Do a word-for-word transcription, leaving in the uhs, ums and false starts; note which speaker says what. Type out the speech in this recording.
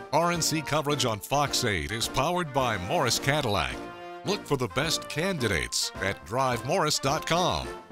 Speaker 1: R N C coverage on Fox eight is powered by Morris Cadillac. Look for the best candidates at drive morris dot com.